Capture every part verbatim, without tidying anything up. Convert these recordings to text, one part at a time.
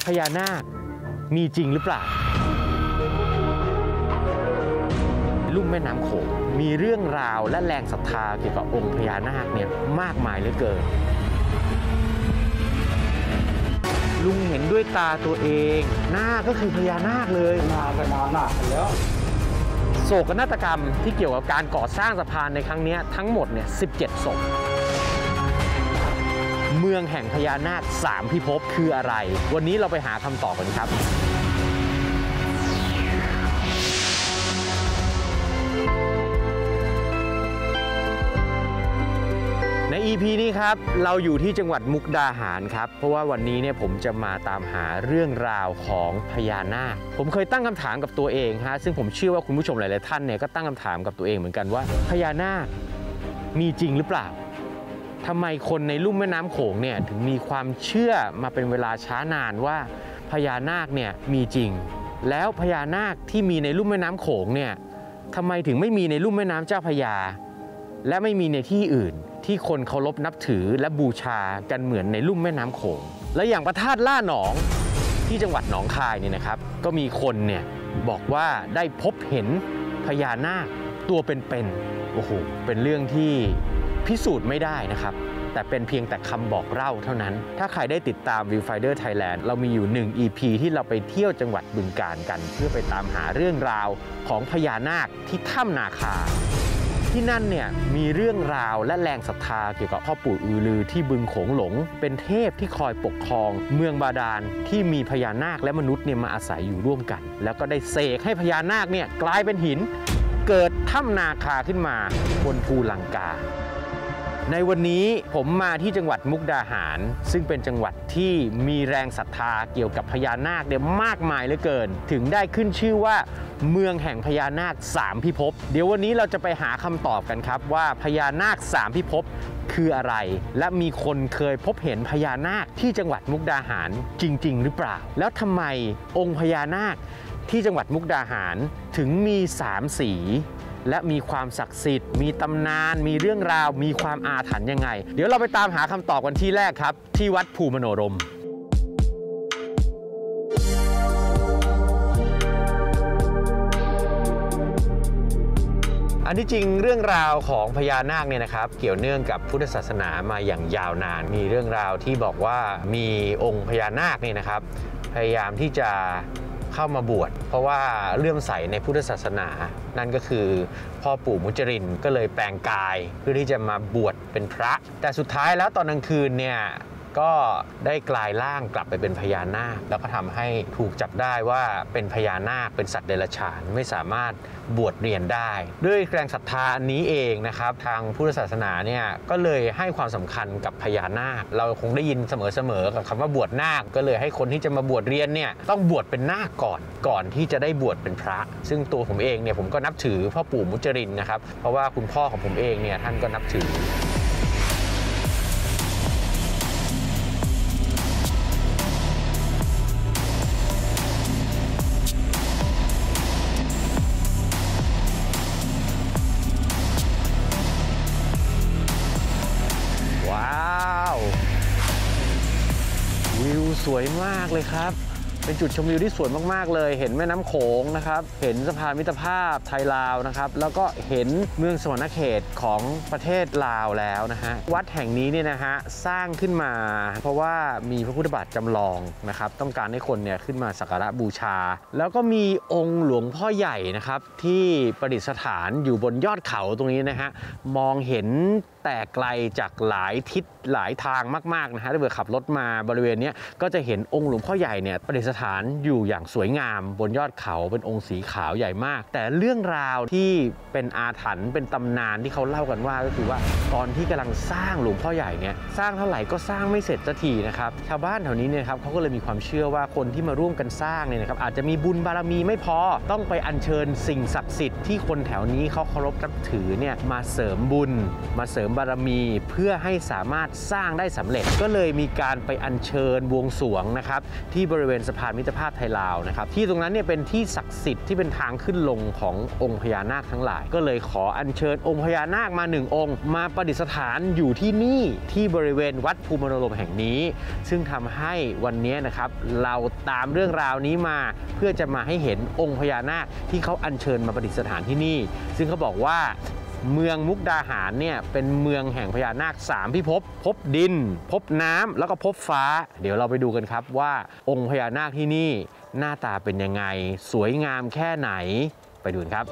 พญานาคมีจริงหรือเปล่าลุ่มแม่น้ำโขงมีเรื่องราวและแรงศรัทธาเกี่ยวกับองค์พญานาคเนี่ยมากมายเหลือเกินลุงเห็นด้วยตาตัวเองหน้าก็คือพญานาคเลยนาพญานาคแล้วโศกนาฏกรรมที่เกี่ยวกับการก่อสร้างสะพานในครั้งนี้ทั้งหมดเนี่ยสิบเจ็ดศพเมืองแห่งพญานาคสามพิภพคืออะไรวันนี้เราไปหาคำตอบกันครับใน อี พี นี้ครับเราอยู่ที่จังหวัดมุกดาหารครับเพราะว่าวันนี้เนี่ยผมจะมาตามหาเรื่องราวของพญานาคผมเคยตั้งคำถามกับตัวเองฮะซึ่งผมเชื่อว่าคุณผู้ชมหลายๆท่านเนี่ยก็ตั้งคำถามกับตัวเองเหมือนกันว่าพญานาคมีจริงหรือเปล่าทำไมคนในลุ่มแม่น้ำโขงเนี่ยถึงมีความเชื่อมาเป็นเวลาช้านานว่าพญานาคเนี่ยมีจริงแล้วพญานาคที่มีในลุ่มแม่น้ำโขงเนี่ยทำไมถึงไม่มีในลุ่มแม่น้ำเจ้าพระยาและไม่มีในที่อื่นที่คนเคารพนับถือและบูชากันเหมือนในลุ่มแม่น้ำโขงและอย่างพระธาตุล่าหนองที่จังหวัดหนองคายเนี่ยนะครับก็มีคนเนี่ยบอกว่าได้พบเห็นพญานาคตัวเป็นๆโอ้โหเป็นเรื่องที่พิสูจน์ไม่ได้นะครับแต่เป็นเพียงแต่คำบอกเล่าเท่านั้นถ้าใครได้ติดตาม Viewfinder Thailand เรามีอยู่หนึ่ง อี พี ที่เราไปเที่ยวจังหวัดบึงกาฬกันเพื่อไปตามหาเรื่องราวของพญานาคที่ถ้ำนาคาที่นั่นเนี่ยมีเรื่องราวและแรงศรัทธาเกี่ยวกับพ่อปู่อือลือที่บึงโขงหลงเป็นเทพที่คอยปกครองเมืองบาดาลที่มีพญานาคและมนุษย์เนี่ยมาอาศัยอยู่ร่วมกันแล้วก็ได้เสกให้พญานาคเนี่ยกลายเป็นหินเกิดถ้ำนาคาขึ้นมาบนภูลังกาในวันนี้ผมมาที่จังหวัดมุกดาหารซึ่งเป็นจังหวัดที่มีแรงศรัทธาเกี่ยวกับพญานาคเนี่ยมากมายเหลือเกินถึงได้ขึ้นชื่อว่าเมืองแห่งพญานาคสามพิภพเดี๋ยววันนี้เราจะไปหาคำตอบกันครับว่าพญานาคสามพิภพคืออะไรและมีคนเคยพบเห็นพญานาคที่จังหวัดมุกดาหารจริงๆหรือเปล่าแล้วทำไมองค์พญานาคที่จังหวัดมุกดาหารถึงมีสามสีและมีความศักดิ์สิทธิ์มีตำนานมีเรื่องราวมีความอาถรรพ์ยังไงเดี๋ยวเราไปตามหาคำตอบกันที่แรกครับที่วัดภูมโนรมอันที่จริงเรื่องราวของพญานาคเนี่ยนะครับเกี่ยวเนื่องกับพุทธศาสนามาอย่างยาวนานมีเรื่องราวที่บอกว่ามีองค์พญานาคเนี่ยนะครับพยายามที่จะเข้ามาบวชเพราะว่าเลื่อมใสในพุทธศาสนานั่นก็คือพ่อปู่มุจรินก็เลยแปลงกายเพื่อที่จะมาบวชเป็นพระแต่สุดท้ายแล้วตอนกลางคืนเนี่ยก็ได้กลายร่างกลับไปเป็นพญานาคแล้วก็ทำให้ถูกจับได้ว่าเป็นพญานาคเป็นสัตว์เดรัจฉานไม่สามารถบวชเรียนได้ด้วยแรงศรัทธาอันนี้เองนะครับทางพุทธศาสนาเนี่ยก็เลยให้ความสำคัญกับพญานาคเราคงได้ยินเสมอๆกับคำว่าบวชนาคก็เลยให้คนที่จะมาบวชเรียนเนี่ยต้องบวชเป็นนาคก่อนก่อนที่จะได้บวชเป็นพระซึ่งตัวผมเองเนี่ยผมก็นับถือพ่อปู่มุจรินนะครับเพราะว่าคุณพ่อของผมเองเนี่ยท่านก็นับถือวิวสวยมากเลยครับเป็นจุดชมวิวที่สวยมากๆเลยเห็นแม่น้ำโขงนะครับเห็นสะพานมิตรภาพไทยลาวนะครับแล้วก็เห็นเมืองสวรรณเขตของประเทศลาวแล้วนะฮะวัดแห่งนี้เนี่ยนะฮะสร้างขึ้นมาเพราะว่ามีพระพุทธบาทจำลองนะครับต้องการให้คนเนี่ยขึ้นมาสักการะบูชาแล้วก็มีองค์หลวงพ่อใหญ่นะครับที่ประดิษฐานอยู่บนยอดเขาตรงนี้นะฮะมองเห็นแต่ไกลจากหลายทิศหลายทางมากๆนะฮะถ้าเกิดขับรถมาบริเวณนี้ก็จะเห็นองค์หลวงพ่อใหญ่เนี่ยประดิษฐานอยู่อย่างสวยงามบนยอดเขาเป็นองค์สีขาวใหญ่มากแต่เรื่องราวที่เป็นอาถรรพ์เป็นตำนานที่เขาเล่ากันว่าก็คือว่าตอนที่กำลังสร้างหลวงพ่อใหญ่เนี่ยสร้างเท่าไหร่ก็สร้างไม่เสร็จสักทีนะครับชาวบ้านแถวนี้เนี่ยครับเขาก็เลยมีความเชื่อว่าคนที่มาร่วมกันสร้างเนี่ยนะครับอาจจะมีบุญบารมีไม่พอต้องไปอัญเชิญสิ่งศักดิ์สิทธิ์ที่คนแถวนี้เขาเคารพนับถือเนี่ยมาเสริมบุญมาเสริมบารมีเพื่อให้สามารถสร้างได้สำเร็จก็เลยมีการไปอัญเชิญบวงสรวงนะครับที่บริเวณสะพานมิตรภาพไทยลาวนะครับที่ตรงนั้นเนี่ยเป็นที่ศักดิ์สิทธิ์ที่เป็นทางขึ้นลงขององค์พญานาคทั้งหลายก็เลยขออัญเชิญองค์พญานาคมาหนึ่งองค์มาประดิษฐานอยู่ที่นี่ที่บริเวณวัดภูมิมโนรมแห่งนี้ซึ่งทำให้วันนี้นะครับเราตามเรื่องราวนี้มาเพื่อจะมาให้เห็นองค์พญานาคที่เขาอัญเชิญมาประดิษฐานที่นี่ซึ่งเขาบอกว่าเมืองมุกดาหารเนี่ยเป็นเมืองแห่งพญานาคสามพิภพพบดินพบน้ำแล้วก็พบฟ้าเดี๋ยวเราไปดูกันครับว่าองค์พญานาคที่นี่หน้าตาเป็นยังไงสวยงามแค่ไหนไปดูกันครับ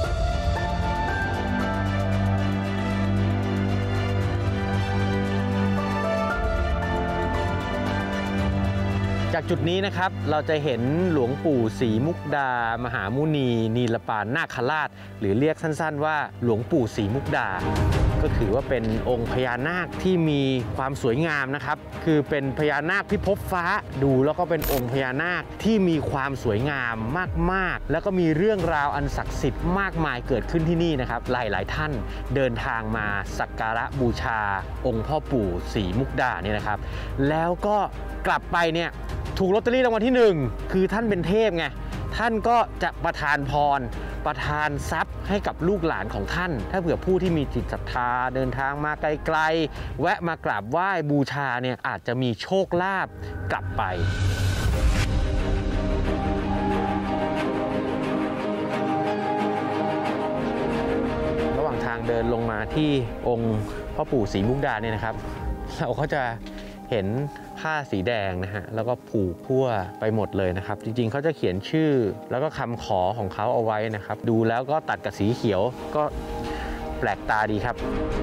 จากจุดนี้นะครับเราจะเห็นหลวงปู่ศรีมุกดามหามุนีนีลปานนาคราชหรือเรียกสั้นๆว่าหลวงปู่ศรีมุกดาก็ถือว่าเป็นองค์พญานาคที่มีความสวยงามนะครับคือเป็นพญานาคพิภพฟ้าดูแล้วก็เป็นองค์พญานาคที่มีความสวยงามมากๆแล้วก็มีเรื่องราวอันศักดิ์สิทธิ์มากมายเกิดขึ้นที่นี่นะครับหลายๆท่านเดินทางมาสักการะบูชาองค์พ่อปู่ศรีมุกดาเนี่ยนะครับแล้วก็กลับไปเนี่ยถูกลอตเตอรี่รางวัลที่หนึ่งคือท่านเป็นเทพไงท่านก็จะประทานพรประทานทรัพย์ให้กับลูกหลานของท่านถ้าเผื่อผู้ที่มีจิตศรัทธาเดินทางมาไกลๆแวะมากราบไหว้บูชาเนี่ยอาจจะมีโชคลาภกลับไประหว่างทางเดินลงมาที่องค์พ่อปู่ศรีมุกดาเนี่ยนะครับเราก็จะเห็นผ้าสีแดงนะฮะแล้วก็ผูกทั่วไปหมดเลยนะครับจริงๆเขาจะเขียนชื่อแล้วก็คำขอของเขาเอาไว้นะครับดูแล้วก็ตัดกับสีเขียวก็แปลกตาดีครับ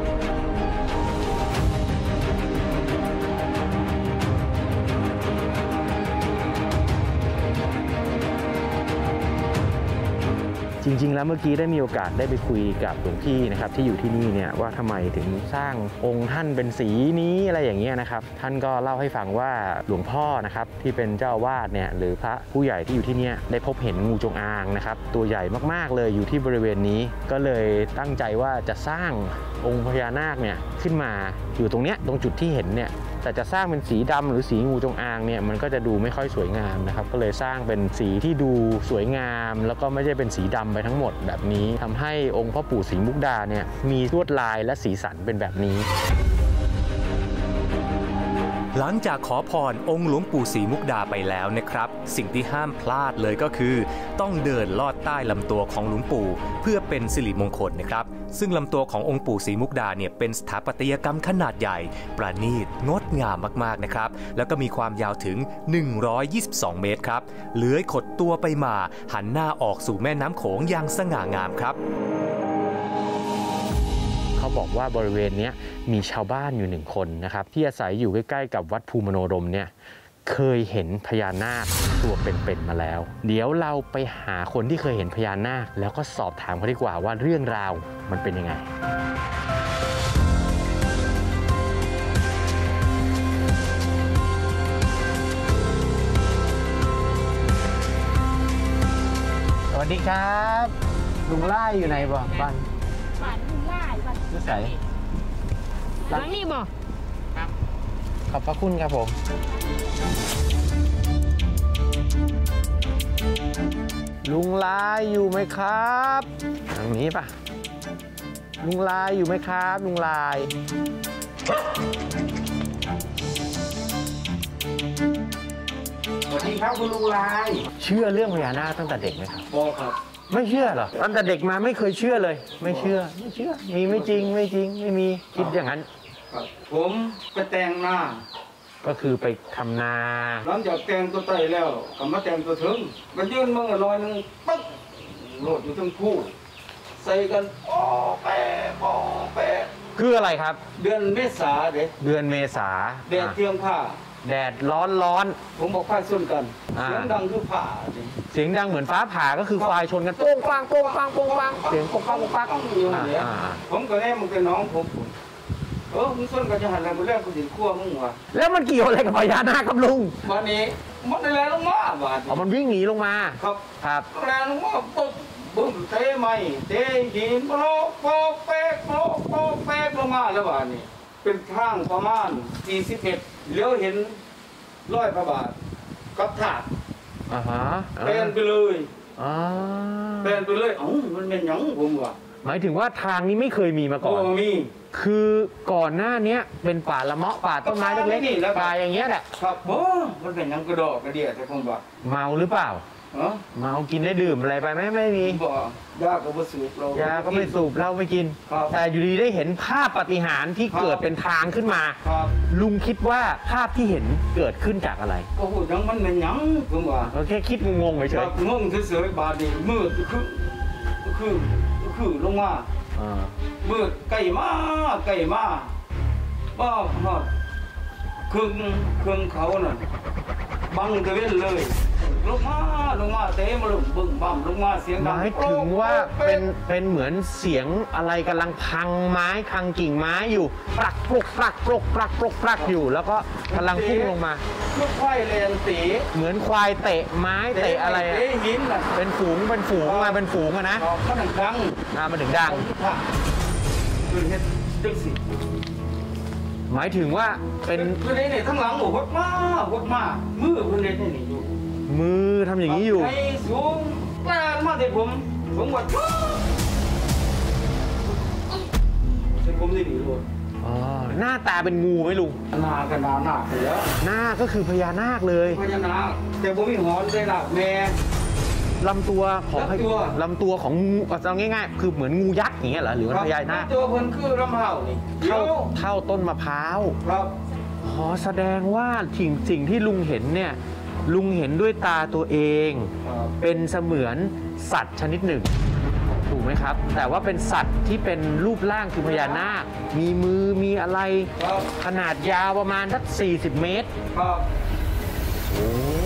จริงๆแล้วเมื่อกี้ได้มีโอกาสได้ไปคุยกับหลวงพี่นะครับที่อยู่ที่นี่เนี่ยว่าทำไมถึงสร้างองค์ท่านเป็นสีนี้อะไรอย่างเงี้ยนะครับท่านก็เล่าให้ฟังว่าหลวงพ่อนะครับที่เป็นเจ้าอาวาสเนี่ยหรือพระผู้ใหญ่ที่อยู่ที่นี่ได้พบเห็นงูจงอางนะครับตัวใหญ่มากๆเลยอยู่ที่บริเวณนี้ก็เลยตั้งใจว่าจะสร้างองค์พญานาคเนี่ยขึ้นมาอยู่ตรงเนี้ยตรงจุดที่เห็นเนี่ยแต่จะสร้างเป็นสีดำหรือสีงูจงอางเนี่ยมันก็จะดูไม่ค่อยสวยงามนะครับก็เลยสร้างเป็นสีที่ดูสวยงามแล้วก็ไม่ใช่เป็นสีดำไปทั้งหมดแบบนี้ทำให้องค์พ่อปู่ศรีมุกดาเนี่ยมีลวดลายและสีสันเป็นแบบนี้หลังจากขอพรองค์หลวงปู่ศรีมุกดาไปแล้วนะครับสิ่งที่ห้ามพลาดเลยก็คือต้องเดินลอดใต้ลำตัวของหลวงปู่เพื่อเป็นสิริมงคลนะครับซึ่งลำตัวขององค์ปู่ศรีมุกดาเนี่ยเป็นสถาปัตยกรรมขนาดใหญ่ประณีตงดงามมากๆนะครับแล้วก็มีความยาวถึงหนึ่งร้อยยี่สิบสองเมตรครับเลื้อยขดตัวไปมาหันหน้าออกสู่แม่น้ำโขงอย่างสง่างามครับเขาบอกว่าบริเวณนี้มีชาวบ้านอยู่หนึ่งคนนะครับที่อาศัยอยู่ใกล้ๆกับวัดภูมิมโนรมเนี่ยเคยเห็นพญานาคตัวเป็นๆมาแล้วเดี๋ยวเราไปหาคนที่เคยเห็นพญานาคแล้วก็สอบถามเขาดีกว่าว่าเรื่องราวมันเป็นยังไงสวัสดีครับลุงไล่อยู่ไหนบ่บ้านบ้านลุงไล่บ้านนิสัยหลังนี่บ่ครับขอบพระคุณครับผมลุงลายอยู่ไหมครับทางนี้ป่ะลุงลายอยู่ไหมครับลุงลายสวัสดีครับคุณลุงลายเชื่อเรื่องพญานาคตั้งแต่เด็กไหมครับพ่อครับไม่เชื่อเหรอตั้งแต่เด็กมาไม่เคยเชื่อเลยไม่เชื่อไม่เชื่อมีไม่จริงไม่จริงไม่มีคิดอย่างนั้นผมไปแต่งหน้าก็คือไปทำนาหลังจากแต่งตัวไตแล้วก็มาแต่งตัวถึงมันยื่นมือลอยนึงปึ๊กโหลดอยู่ทั้งคู่ใส่กันปอแปะปอแปะคืออะไรครับเดือนเมษาเด็กเดือนเมษาแดดเทียมผ้าแดดร้อนร้อนผมบอกควายชนกันเสียงดังคือผ่าเสียงดังเหมือนฟ้าผ่าก็คือควายชนกันโป้งปังโป้งปังโป้งปังเสียงโป้งปังโป้งปังอยู่เนี่ยผมก็แน่มึงเป็นน้องผมเออมึงชนกันจะหันอะไรมาเรื่องกูถึงขั้วมึงวะแล้วมันเกี่ยวอะไรกับพญานาคครับลุงวันนี้มันแรงลงมาบาดอ๋อมันวิ่งหนีลงมาครับครับแรงลงมาปุ๊บบึ้มเตะไม้เตะหินโปรโปเป๊กโปรโปเป๊กลงมาแล้วบ้านนี่เป็นทางประมาณสี่สิบเอ็ดเลี้ยวเห็นร้อยพระบาทกับถาดอ่าฮะเป็นไปเลยอ๋อเป็นไปเลยเอ้ามันเป็นหยังผมว่าหมายถึงว่าทางนี้ไม่เคยมีมาก่อนโอ้มีคือก่อนหน้านี้เป็นป่าละเมาะป่าต้นไม้เล็กๆป่าอย่างเงี้ยแหละครับโอ้มันเป็นหยังกระดอกกระเดียแต่ผมว่าเมาหรือเปล่าเนาะเมากินได้ดื่มอะไรไปไหมไม่มีบ่ยาก็บ่สูบเรายาก็ไม่สูบเหล้าไม่กินครับแต่อยู่ดีได้เห็นภาพปาฏิหาริย์ที่เกิดเป็นทางขึ้นมาครับลุงคิดว่าภาพที่เห็นเกิดขึ้นจากอะไรก็พูดหยังมันเป็นหยังผมว่าเราแค่คิดงงๆเฉครัยบงงเฉยๆบาดนี้มืดคือคือคือลงมาๆอ่ามืดไก่มาไก่มาบ้าฮอดเครื่องเครื่องเขาน่ะบังตะเวนเลยลงมาลงมาเตะมาลงบึ้งบั่มลงมาเสียงหดังมายถึงว่าเป็นเป็นเหมือนเสียงอะไรกำลังพังไม้พังกิ่งไม้อยู่ปลักปลุกปลักปลุกปลักปลุกปลักอยู่ แล้วก็กำลังพุ่งลงมาลูกไฟแลนตีเหมือนควายเตะไม้เตะอะไรอะเตะหินน่ะเป็นฝูงเป็นฝูงมาเป็นฝูงอะนะออกมันดังอ่ามันถึงดังค่ะคือเฮ็ดจังสิหมายถึงว่าเป็นคือในนี่ทั้งหลังโอ้หดมาหดมามือเพิ่นเล่นนี่อยู่มือทำอย่างนี้อยู่ไอ้สูงแล่นมาที่ผมผมว่าแต่ผมนี่ดีโลดอ๋อหน้าตาเป็นงูไหมลุงหน้าก็หน้าหน้าเลยแล้วหน้าก็คือพญานาคเลยพญานาคแต่ผมมีหอนได้ละแม่ลำตัวของลำตัวลำตัวของงูเอาง่ายๆคือเหมือนงูยักษ์อย่างเงี้ยเหรอหรือว่าพญานาคตัวเพิ่นคือลำเห่านี่เดี๋เท่ายวเท่าต้นมะพร้าวครับอ๋อแสดงว่าสิ่งสิ่งที่ลุงเห็นเนี่ยลุงเห็นด้วยตาตัวเองครับเป็นเสมือนสัตว์ชนิดหนึ่งถูกไหมครับ แต่ว่าเป็นสัตว์ที่เป็นรูปร่างคือพญานาคมีมือมีอะไรครับขนาดยาวประมาณสักสี่สิบเมตรครับโอ้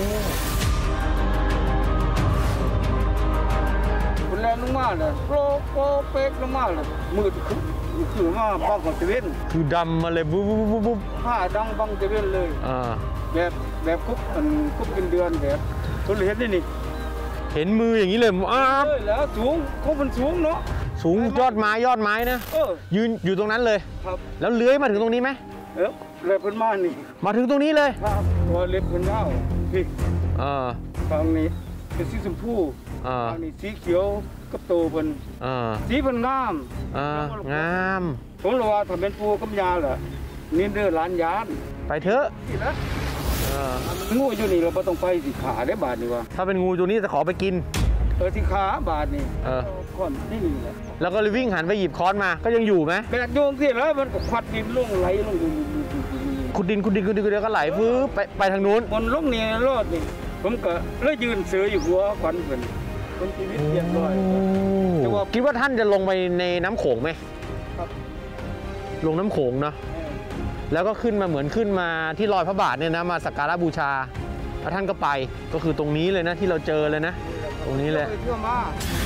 คุณแลนลงมาเลยโปรโปรเป๊กลงมาเลยมืดคือคือมาบังกับตะเวนคือดำมาเลยบุ๊บบุ๊บบุ๊บบุ๊บผ้าดังบังตะเวนเลยอ่าแบบแบบคุบอันคุบกินเดือนแบบคุณเห็นนี่นี่เห็นมืออย่างนี้เลยอ้าบเอ้ยแล้วสูงเขามันสูงเนาะสูงยอดไม้ยอดไม้นะเออยืนอยู่ตรงนั้นเลยครับแล้วเลื้อยมาถึงตรงนี้ไหมเออเลยเพิ่นมานี่มาถึงตรงนี้เลยครับตัวเล็บเพิ่นยาวพี่เออทางนี้เป็นสีชมพูเออทางนี้สีเขียวกับโตเพิ่นเออสีเพิ่นงามเอองามผมรู้ว่าถ้าเป็นปูกับยาล่ะนี่เด้อหลานยานไปเถอะนี่นะเอองูอยู่นี่เราบ่ต้องไปสิขาได้บาดนี่ว่าถ้าเป็นงูตัวนี้จะขอไปกินเออสิขาบาดนี่เออก่อนนี่นี่แหละแล้วก็เลยวิ่งหันไปหยิบค้อนมาก็ยังอยู่ไหมแบกโยงสิแล้วมันก็ควัดดินลงไหลลงอยู่ขุดดินขุดดินขุดดินขุดดินก็ไหลฟื้นไปไปทางนู้นบนลงนี่รอดนี่ผมก็เลยยืนเสืออยู่หัวขวัญเพิ่นคนชีวิตเรียบร้อย แต่ว่าคิดว่าท่านจะลงไปในน้ำโขงไหมครับลงน้ำโขงเนาะแล้วก็ขึ้นมาเหมือนขึ้นมาที่รอยพระบาทเนี่ยนะมาสักการะบูชาแล้วท่านก็ไปก็คือตรงนี้เลยนะที่เราเจอเลยนะ ตรงนี้เลยเที่ยวมา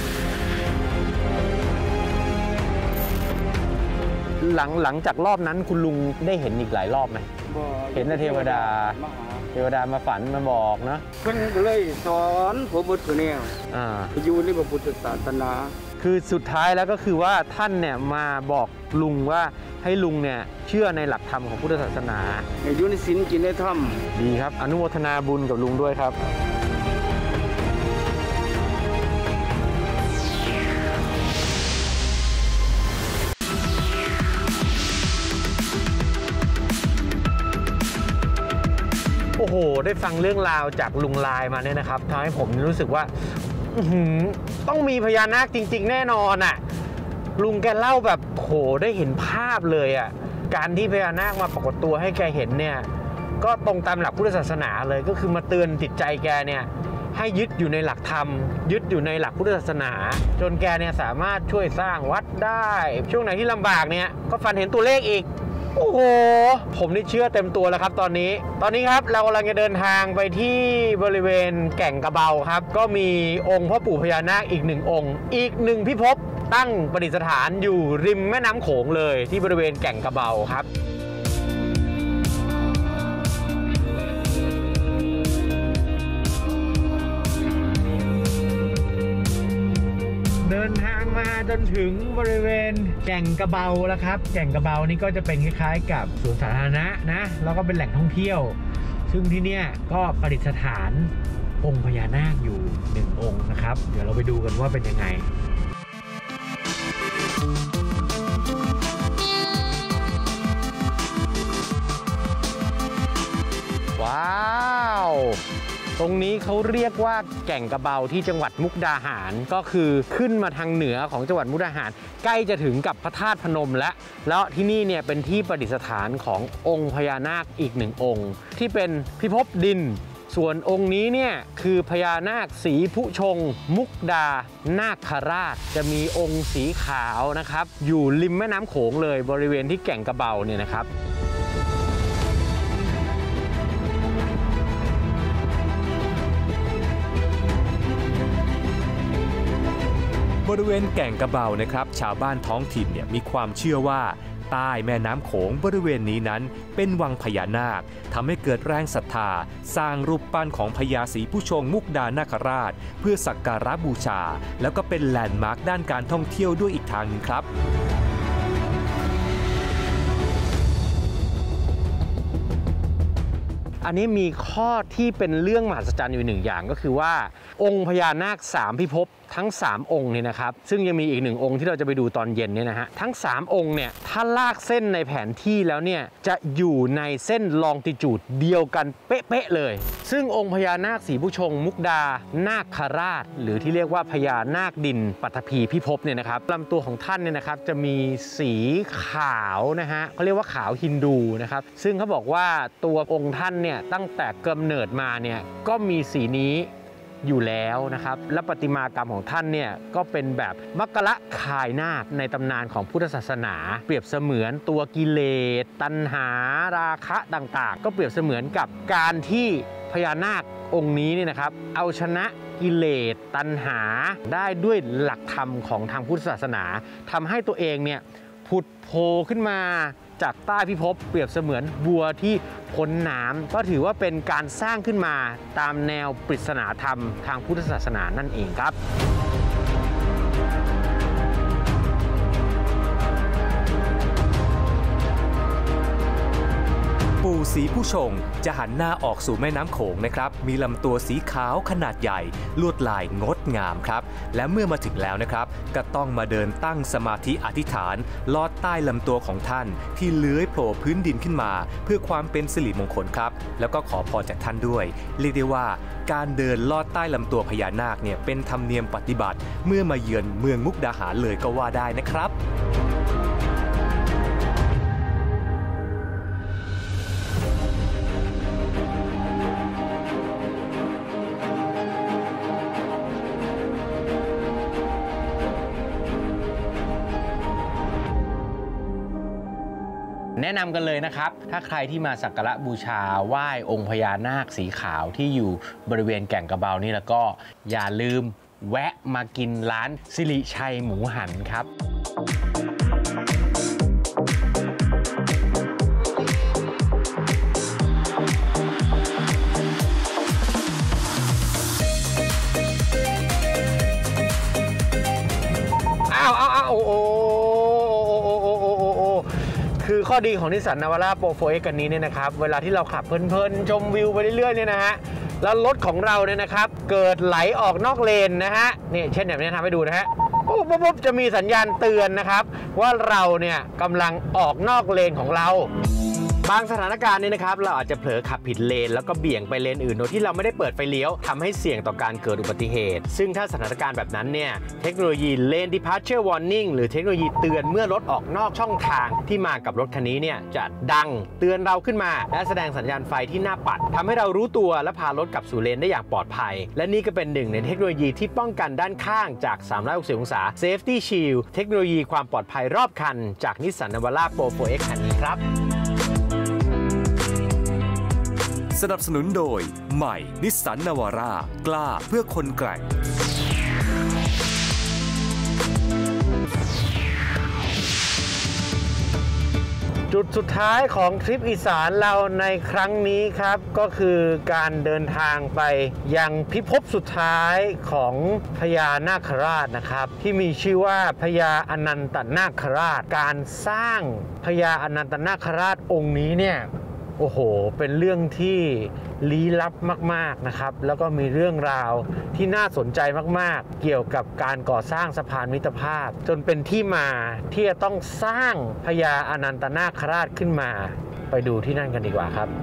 หลังหลังจากรอบนั้นคุณลุงได้เห็นอีกหลายรอบไหมบ่เห็นแต่เทวดามาหาเทวดามาฝันมาบอกนะเพิ่นก็เลยสอนผมบุตรแนวอ่าอยู่ในพระพุทธศาสนาคือสุดท้ายแล้วก็คือว่าท่านเนี่ยมาบอกลุงว่าให้ลุงเนี่ยเชื่อในหลักธรรมของพุทธศาสนาให้อยู่ในศีลกินในธรรมดีครับ อนุโมทนาบุญกับลุงด้วยครับ โอ้โห ได้ฟังเรื่องราวจากลุงลายมาเนี่ยนะครับทำให้ผมรู้สึกว่าอื้อหือต้องมีพญานาคจริง ๆ แน่นอนอ่ะ ลุงแกเล่าแบบโหได้เห็นภาพเลยอ่ะ การที่พญานาคมาปรากฏตัวให้แกเห็นเนี่ย ก็ตรงตามหลักพุทธศาสนาเลย ก็คือมาเตือนจิตใจแกเนี่ยให้ยึดอยู่ในหลักธรรม ยึดอยู่ในหลักพุทธศาสนา จนแกเนี่ยสามารถช่วยสร้างวัดได้ ช่วงไหนที่ลำบากเนี่ยก็ฝันเห็นตัวเลขอีก โอ้โห ผมนี่เชื่อเต็มตัวแล้วครับตอนนี้ ตอนนี้ครับเรากำลังจะเดินทางไปที่บริเวณแก่งกระเบาครับ ก็มีองค์พ่อปู่พญานาคอีกหนึ่งองค์ อีกหนึ่งพิภพตั้งประดิษฐานอยู่ริมแม่น้ำโขงเลยที่บริเวณแก่งกระเบาครับจนถึงบริเวณแก่งกระเบาแล้วครับแก่งกระเบานี่ก็จะเป็นคล้ายๆกับสวนสาธารณะนะแล้วก็เป็นแหล่งท่องเที่ยวซึ่งที่เนี่ยก็ประดิษฐานองค์พญานาคอยู่หนึ่งองค์นะครับเดี๋ยวเราไปดูกันว่าเป็นยังไงว้าวตรงนี้เขาเรียกว่าแก่งกระเบาที่จังหวัดมุกดาหารก็คือขึ้นมาทางเหนือของจังหวัดมุกดาหารใกล้จะถึงกับพระธาตุพนมแล้วแล้วที่นี่เนี่ยเป็นที่ประดิษฐานขององค์พญานาคอีกหนึ่งองค์ที่เป็นพิภพดินส่วนองค์นี้เนี่ยคือพญานาคสีผู้ชงมุกดานาคราชจะมีองค์สีขาวนะครับอยู่ริมแม่น้ำโขงเลยบริเวณที่แก่งกระเบาเนี่ยนะครับบริเวณแก่งกระเบานะครับชาวบ้านท้องถิ่นเนี่ยมีความเชื่อว่าใต้แม่น้ำโขงบริเวณนี้นั้นเป็นวังพญานาคทำให้เกิดแรงศรัทธาสร้างรูปปั้นของพญาศรีผู้ชงมุกดานาคราชเพื่อสักการะบูชาแล้วก็เป็นแลนด์มาร์คด้านการท่องเที่ยวด้วยอีกทางหนึ่งครับอันนี้มีข้อที่เป็นเรื่องมหัศจรรย์อยู่หนึ่งอย่างก็คือว่าองค์พญานาคสามพิภพทั้งสามองค์เนี่ยนะครับซึ่งยังมีอีกหนึ่งองค์ที่เราจะไปดูตอนเย็นเนี่ยนะฮะทั้งสามองค์เนี่ยถ้าลากเส้นในแผนที่แล้วเนี่ยจะอยู่ในเส้นลองติจูดเดียวกันเป๊ะๆเลยซึ่งองค์พญานาคสีผู้ชงมุกดานาคราชหรือที่เรียกว่าพญานาคดินปัทภีพิภพเนี่ยนะครับลำตัวของท่านเนี่ยนะครับจะมีสีขาวนะฮะเขาเรียกว่าขาวฮินดูนะครับซึ่งเขาบอกว่าตัวองค์ท่านเนี่ยตั้งแต่กำเนิดมาเนี่ยก็มีสีนี้อยู่แล้วนะครับและประติมากรรมของท่านเนี่ยก็เป็นแบบมักกะคายนาคในตำนานของพุทธศาสนาเปรียบเสมือนตัวกิเลสตัณหาราคะต่างๆก็เปรียบเสมือนกับการที่พญานาคองค์นี้เนี่ยนะครับเอาชนะกิเลสตัณหาได้ด้วยหลักธรรมของทางพุทธศาสนาทำให้ตัวเองเนี่ยผุดโผล่ขึ้นมาจากใต้พิภพเปรียบเสมือนบัวที่พ้นน้ำก็ถือว่าเป็นการสร้างขึ้นมาตามแนวปริศนาธรรมทางพุทธศาสนานั่นเองครับปู่ศรีผู้ชงจะหันหน้าออกสู่แม่น้ำโขงนะครับมีลำตัวสีขาวขนาดใหญ่ลวดลายงดงามครับและเมื่อมาถึงแล้วนะครับก็ต้องมาเดินตั้งสมาธิอธิษฐานลอดใต้ลำตัวของท่านที่เลื้อยโผล่พื้นดินขึ้นมาเพื่อความเป็นสิริมงคลครับแล้วก็ขอพรจากท่านด้วยเรียกได้ว่าการเดินลอดใต้ลำตัวพญานาคเนี่ยเป็นธรรมเนียมปฏิบัติเมื่อมาเยือนเมืองมุกดาหารเลยก็ว่าได้นะครับแนะนำกันเลยนะครับถ้าใครที่มาสักการะบูชาไหว้องค์พญานาคสีขาวที่อยู่บริเวณแก่งกระเบานี่แล้วก็อย่าลืมแวะมากินร้านสิริชัยหมูหันครับอ้าวอ้าวอ้าวโอ้โหคือข้อดีของนิสสันนาวาร่าโปร โฟร์ เอ็กซ์ กันนี้เนี่ยนะครับเวลาที่เราขับเพลินๆชมวิวไปเรื่อยๆเนี่ยนะฮะแล้วรถของเราเนี่ยนะครับเกิดไหลออกนอกเลนนะฮะนี่เช่นแบบนี้ทำให้ดูนะฮะปุ๊บปุ๊บจะมีสัญญาณเตือนนะครับว่าเราเนี่ยกำลังออกนอกเลนของเราบางสถานการณ์นี่นะครับเราอาจจะเผลอขับผิดเลนแล้วก็เบี่ยงไปเลนอื่นโดยที่เราไม่ได้เปิดไฟเลี้ยวทำให้เสี่ยงต่อการเกิดอุบัติเหตุซึ่งถ้าสถานการณ์แบบนั้นเนี่ยเทคโนโลยี Lane Departure Warning หรือเทคโนโลยีเตือนเมื่อรถออกนอกช่องทางที่มากับรถคันนี้เนี่ยจะดังเตือนเราขึ้นมาและแสดงสัญญาณไฟที่หน้าปัดทำให้เรารู้ตัวและพารถกลับสู่เลนได้อย่างปลอดภัยและนี่ก็เป็นหนึ่งในเทคโนโลยีที่ป้องกันด้านข้างจากสามร้อยหกสิบองศา Safety Shield เทคโนโลยีความปลอดภัยรอบคันจากนิสสันนาวาร่าโปร โฟร์ เอ็กซ์ คันนี้ครับสนับสนุนโดยใหม่นิสสันนาวาร่ากล้าเพื่อคนแกร่งจุดสุดท้ายของทริปอีสานเราในครั้งนี้ครับก็คือการเดินทางไปยังพิภพสุดท้ายของพญานาคราชนะครับที่มีชื่อว่าพญาอนันตนาคราชการสร้างพญาอนันตนาคราชองค์นี้เนี่ยโอ้โหเป็นเรื่องที่ลี้ลับมากๆนะครับแล้วก็มีเรื่องราวที่น่าสนใจมากๆเกี่ยวกับการก่อสร้างสะพานมิตรภาพจนเป็นที่มาที่จะต้องสร้างพญาอนันตนาคราชขึ้นมาไปดูที่นั่นกันดีกว่าครับ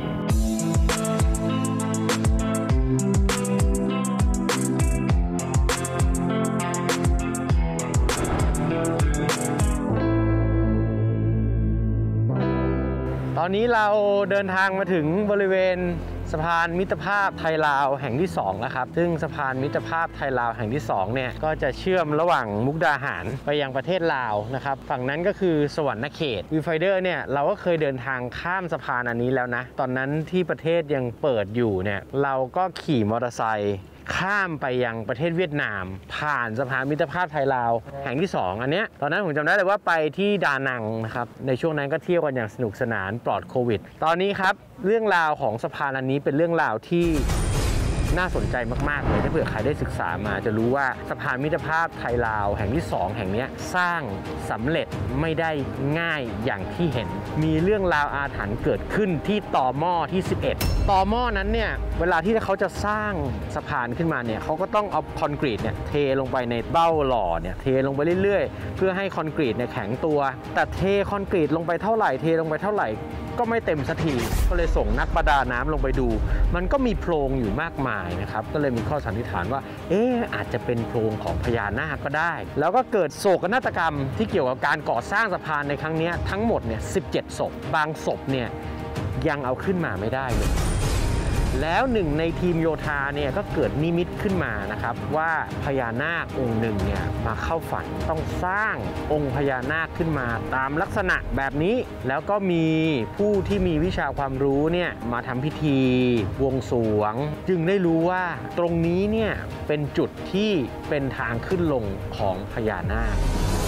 ตอนนี้เราเดินทางมาถึงบริเวณสะพานมิตรภาพไทยลาวแห่งที่สองแล้วครับซึ่งสะพานมิตรภาพไทยลาวแห่งที่สองเนี่ยก็จะเชื่อมระหว่างมุกดาหารไปยังประเทศลาวนะครับฝั่งนั้นก็คือสวรรณเขตวิวไฟเดอร์เนี่ยเราก็เคยเดินทางข้ามสะพานอันนี้แล้วนะตอนนั้นที่ประเทศยังเปิดอยู่เนี่ยเราก็ขี่มอเตอร์ไซค์ข้ามไปยังประเทศเวียดนามผ่านสะพานมิตรภาพไทยลาวแห่งที่สองอันเนี้ยตอนนั้นผมจำได้เลยว่าไปที่ดานังนะครับในช่วงนั้นก็เที่ยวกันอย่างสนุกสนานปลอดโควิดตอนนี้ครับเรื่องราวของสะพานอันนี้เป็นเรื่องราวที่น่าสนใจมากๆเลยถ้าเผื่อใครได้ศึกษามาจะรู้ว่าสะพานมิตรภาพไทยลาวแห่งที่สองแห่งนี้สร้างสำเร็จไม่ได้ง่ายอย่างที่เห็นมีเรื่องราวอาถรรพ์เกิดขึ้นที่ต่อหม้อที่สิบเอ็ดต่อหม้อนั้นเนี่ยเวลาที่เขาจะสร้างสะพานขึ้นมาเนี่ยเขาก็ต้องเอาคอนกรีตเนี่ยเทลงไปในเบ้าหล่อเนี่ยเทลงไปเรื่อยๆเพื่อให้คอนกรีตเนี่ยแข็งตัวแต่เทคอนกรีตลงไปเท่าไหร่เทลงไปเท่าไหร่ก็ไม่เต็มสักทีก็เลยส่งนักประดาน้ำลงไปดูมันก็มีโพรงอยู่มากมายนะครับก็เลยมีข้อสันนิษฐานว่าเอ๊ะอาจจะเป็นโพรงของพญานาคก็ได้แล้วก็เกิดโศกนาฏกรรมที่เกี่ยวกับการก่อสร้างสะพานในครั้งนี้ทั้งหมดเนี่ยสิบเจ็ดศพบางศพเนี่ยยังเอาขึ้นมาไม่ได้เลยแล้วหนึ่งในทีมโยธาเนี่ยก็เกิดนิมิตขึ้นมานะครับว่าพญานาคองค์หนึ่งเนี่ยมาเข้าฝันต้องสร้างองค์พญานาคขึ้นมาตามลักษณะแบบนี้แล้วก็มีผู้ที่มีวิชาความรู้เนี่ยมาทำพิธีบวงสรวงจึงได้รู้ว่าตรงนี้เนี่ยเป็นจุดที่เป็นทางขึ้นลงของพญานาค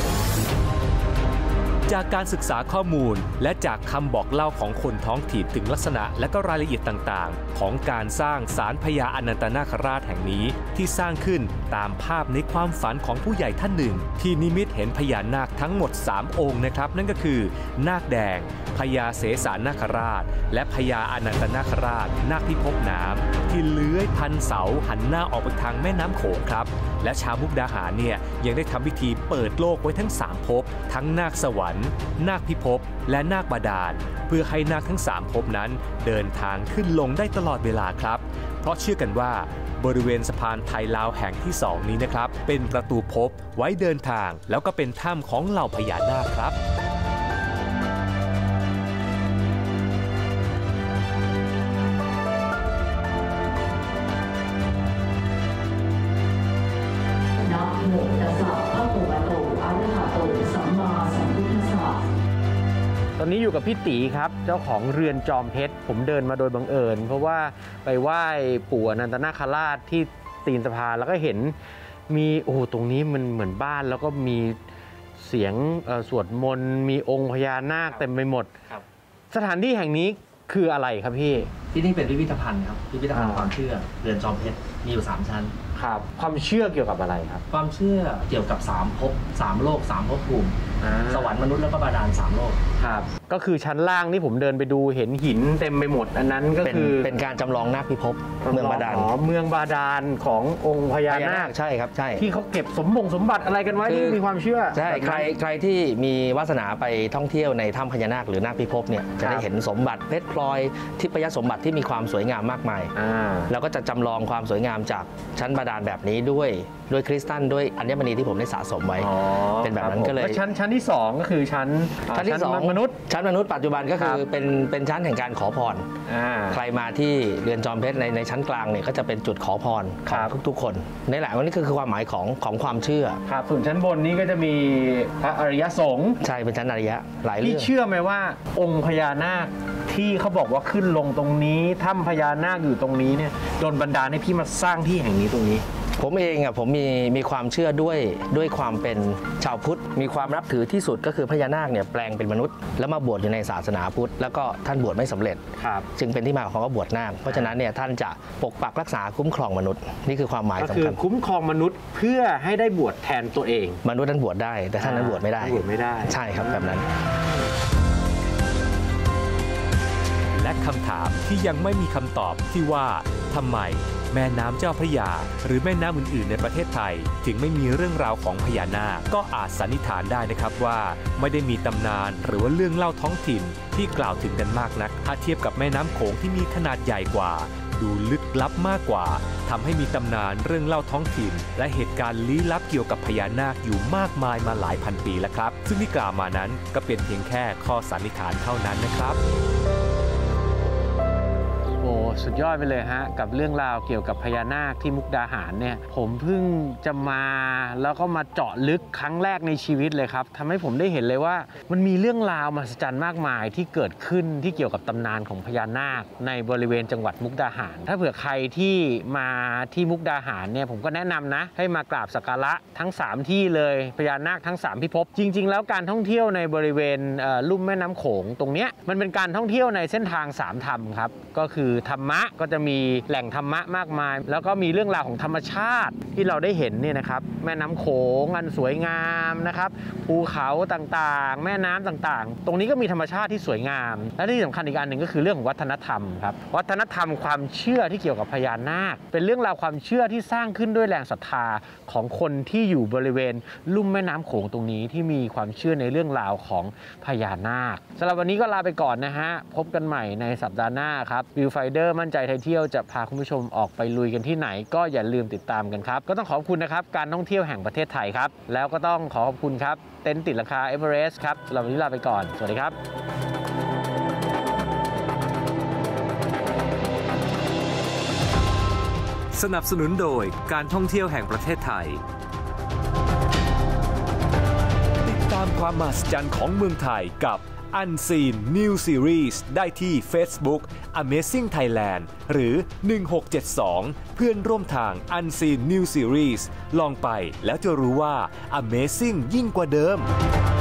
จากการศึกษาข้อมูลและจากคำบอกเล่าของคนท้องถิ่นถึงลักษณะและก็รายละเอียดต่างๆของการสร้างศาลพญาอนันตนาคราชแห่งนี้ที่สร้างขึ้นตามภาพในความฝันของผู้ใหญ่ท่านหนึ่งที่นิมิตเห็นพญานาคทั้งหมดสามองค์นะครับนั่นก็คือนาคแดงพญาเสสานาคราชและพญาอนันตนาคราชนาคพิภพน้ำที่เลื้อยพันเสาหันหน้าออกไปทางแม่น้ำโขงครับและชาวมุกดาหารเนี่ยยังได้ทำพิธีเปิดโลกไว้ทั้งสามภพทั้งนาคสวรรค์นาคพิภพและนาคบาดาลเพื่อให้นาคทั้งสามภพนั้นเดินทางขึ้นลงได้ตลอดเวลาครับเพราะเชื่อกันว่าบริเวณสะพานไทยลาวแห่งที่สองนี้นะครับเป็นประตูภพไว้เดินทางแล้วก็เป็นถ้ำของเหล่าพญานาคครับตอนนี้อยู่กับพี่ตีครับเจ้าของเรือนจอมเพชรผมเดินมาโดยบังเอิญเพราะว่าไปไหว้ปู่อนันตนาคราชที่ตีนสะพานแล้วก็เห็นมีโอ้ตรงนี้มันเหมือนบ้านแล้วก็มีเสียงสวดมนต์มีองค์พญานาคเต็มไปหมดสถานที่แห่งนี้คืออะไรครับพี่ที่นี่เป็นพิพิธภัณฑ์ครับพิพิธภัณฑ์ความเชื่อเรือนจอมเพชรมีอยู่สามชั้นครับความเชื่อเกี่ยวกับอะไรครับความเชื่อเกี่ยวกับสามภพสามโลกสามภพภูมิสวรรค์มนุษย์แล้วก็บาดาลสามโลกครับก็คือชั้นล่างที่ผมเดินไปดูเห็นหินเต็มไปหมดอันนั้นก็คือเป็นการจำลองนาคพิภพเมืองบาดาลอ๋อเมืองบาดาลขององค์พญานาคใช่ครับใช่ที่เขาเก็บสมบงสมบัติอะไรกันไว้ที่มีความเชื่อใช่ใครใครที่มีวาสนาไปท่องเที่ยวในถ้ำพญานาคหรือนาคพิภพเนี่ยจะได้เห็นสมบัติเพชรพลอยทิพยสมบัติที่มีความสวยงามมากมายแล้วก็จะจำลองความสวยงามจากชั้นบาดาลแบบนี้ด้วยด้วยคริสตัลด้วยอัญมณีที่ผมได้สะสมไว้เป็นแบบนั้นก็เลยชั้นชั้นที่สองก็คือชั้นชั้นที่สองมนุษย์ชั้นมนุษย์ปัจจุบันก็คือเป็นเป็นชั้นแห่งการขอพรใครมาที่เรือนจอมเพชรในในชั้นกลางเนี่ยก็จะเป็นจุดขอพรของทุกๆคนในหลายวันนี้คือความหมายของของความเชื่อครับส่วนชั้นบนนี้ก็จะมีพระอริยสงฆ์ใช่เป็นชั้นอริยะหลายเรื่องพี่เชื่อไหมว่าองค์พญานาคที่เขาบอกว่าขึ้นลงตรงนี้ถ้ำพญานาคอยู่ตรงนี้เนี่ยโดนบันดาลให้พี่มาสร้างที่แห่งนี้ตรงนี้ผมเองอ่ะผมมีมีความเชื่อด้วยด้วยความเป็นชาวพุทธมีความนับถือที่สุดก็คือพญานาคเนี่ยแปลงเป็นมนุษย์แล้วมาบวชอยู่ในศาสนาพุทธแล้วก็ท่านบวชไม่สำเร็จจึงเป็นที่มาของคำว่าบวชนาคเพราะฉะนั้นเนี่ยท่านจะปกปักรักษาคุ้มครองมนุษย์นี่คือความหมายสำคัญก็คือคุ้มครองมนุษย์เพื่อให้ได้บวชแทนตัวเองมนุษย์นั้นบวชได้แต่ท่านนั้นบวชไม่ได้บวชไม่ได้ใช่ครับแบบนั้นและคำถามที่ยังไม่มีคำตอบที่ว่าทำไมแม่น้ำเจ้าพระยาหรือแม่น้ำอื่นๆในประเทศไทยถึงไม่มีเรื่องราวของพญานาคก็อาจสันนิษฐานได้นะครับว่าไม่ได้มีตำนานหรือว่าเรื่องเล่าท้องถิ่นที่กล่าวถึงกันมากนักถ้าเทียบกับแม่น้ำโขงที่มีขนาดใหญ่กว่าดูลึกลับมากกว่าทำให้มีตำนานเรื่องเล่าท้องถิ่นและเหตุการณ์ลี้ลับเกี่ยวกับพญานาคอยู่มากมายมาหลายพันปีแล้วครับซึ่งที่กล่าวมานั้นก็เป็นเพียงแค่ข้อสันนิษฐานเท่านั้นนะครับโอ้สุดยอดไปเลยฮะกับเรื่องราวเกี่ยวกับพญานาคที่มุกดาหารเนี่ยผมเพิ่งจะมาแล้วก็มาเจาะลึกครั้งแรกในชีวิตเลยครับทำให้ผมได้เห็นเลยว่ามันมีเรื่องราวมหัศจรรย์มากมายที่เกิดขึ้นที่เกี่ยวกับตำนานของพญานาคในบริเวณจังหวัดมุกดาหารถ้าเผื่อใครที่มาที่มุกดาหารเนี่ยผมก็แนะนำนะให้มากราบสักการะทั้งสามที่เลยพญานาคทั้งสามพิภพจริงๆแล้วการท่องเที่ยวในบริเวณลุ่มแม่น้ำโขงตรงเนี้ยมันเป็นการท่องเที่ยวในเส้นทางสามธรรมครับก็คือธรรมะก็จะมีแหล่งธรรมะมากมายแล้วก็มีเรื่องราวของธรรมชาติที่เราได้เห็นเนี่ยนะครับแม่น้ำโขงอันสวยงามนะครับภูเขาต่างๆแม่น้ำต่างๆตรงนี้ก็มีธรรมชาติที่สวยงามและที่สำคัญอีกอันหนึ่งก็คือเรื่องของวัฒนธรรมครับวัฒนธรรมความเชื่อที่เกี่ยวกับพญานาคเป็นเรื่องราวความเชื่อที่สร้างขึ้นด้วยแรงศรัทธาของคนที่อยู่บริเวณลุ่มแม่น้ำโขงตรงนี้ที่มีความเชื่อในเรื่องราวของพญานาคสำหรับวันนี้ก็ลาไปก่อนนะฮะพบกันใหม่ในสัปดาห์หน้าครับวิวไฟเดอร์มั่นใจไทยเที่ยวจะพาคุณผู้ชมออกไปลุยกันที่ไหนก็อย่าลืมติดตามกันครับก็ต้องขอบคุณนะครับการท่องเที่ยวแห่งประเทศไทยครับแล้วก็ต้องขอขอบคุณครับเต็นท์ติดราคาเอเวอเรสต์ครับสำหรับวันนี้ลาไปก่อนสวัสดีครับสนับสนุนโดยการท่องเที่ยวแห่งประเทศไทยติดตามความมหัศจรรย์ของเมืองไทยกับ Unseen New Series ได้ที่ Facebook Amazing Thailand หรือหนึ่งหกเจ็ดสองเพื่อนร่วมทาง Unseen New Series ลองไปแล้วจะรู้ว่า Amazing ยิ่งกว่าเดิม